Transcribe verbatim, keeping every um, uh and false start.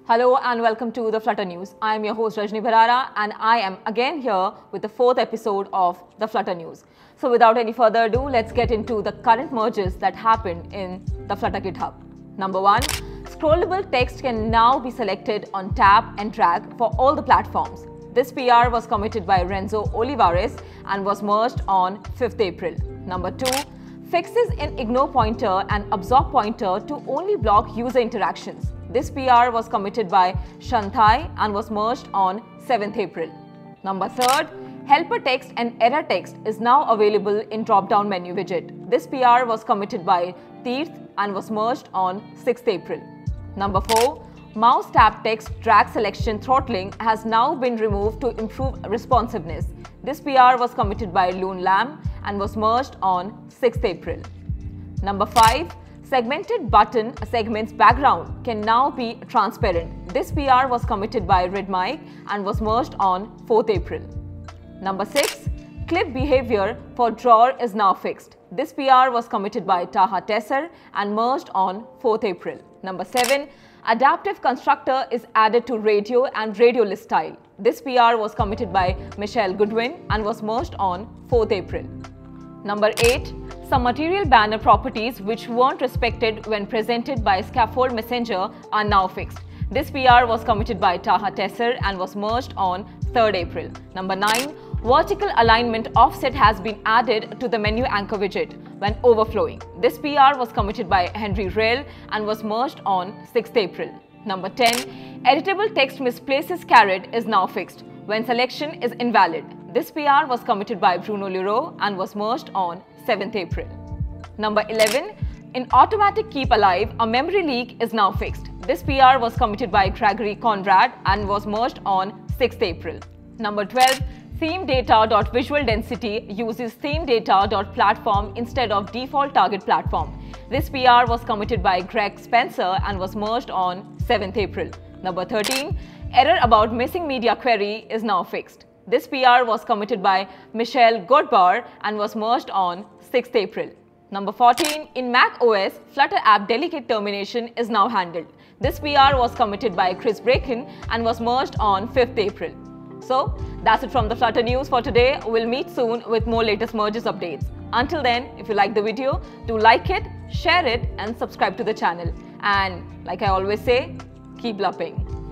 Hello and welcome to the Flutter News. I am your host Rajni Bharara and I am again here with the fourth episode of the Flutter News. So without any further ado, let's get into the current merges that happened in the Flutter GitHub. Number one, scrollable text can now be selected on tap and drag for all the platforms. This P R was committed by Renzo Olivares and was merged on fifth April. Number two, fixes in ignore pointer and absorb pointer to only block user interactions. This P R was committed by Shanthai and was merged on seventh April. Number third, helper text and error text is now available in drop-down menu widget. This P R was committed by Tirth and was merged on sixth April. Number four, mouse tap text drag selection throttling has now been removed to improve responsiveness. This P R was committed by Loon Lam and was merged on sixth April. Number five, segmented button segments background can now be transparent. This P R was committed by Redmike and was merged on fourth April. Number six, clip behavior for drawer is now fixed. This P R was committed by Taha Tesser and merged on fourth April. Number seven, adaptive constructor is added to radio and radio list style. This P R was committed by Michelle Goodwin and was merged on fourth April. Number eight, some material banner properties which weren't respected when presented by Scaffold Messenger are now fixed. This P R was committed by Taha Tesser and was merged on third April. Number nine, vertical alignment offset has been added to the menu anchor widget when overflowing. This P R was committed by Henry Rail and was merged on sixth April. Number ten, editable text misplaces caret is now fixed when selection is invalid. This P R was committed by Bruno Leroux and was merged on seventh April. Number eleven, in automatic keep alive, a memory leak is now fixed. This P R was committed by Gregory Conrad and was merged on sixth April. Number twelve, theme data.visual density uses theme data.platform instead of default target platform. This P R was committed by Greg Spencer and was merged on seventh April. Number thirteen, error about missing media query is now fixed. This P R was committed by Michelle Godbar and was merged on sixth April. Number fourteen, in Mac O S, Flutter app delegate termination is now handled. This P R was committed by Chris Bracken and was merged on fifth April. So, that's it from the Flutter News for today. We'll meet soon with more latest merges updates. Until then, if you like the video, do like it, share it and subscribe to the channel. And like I always say, keep bluffing.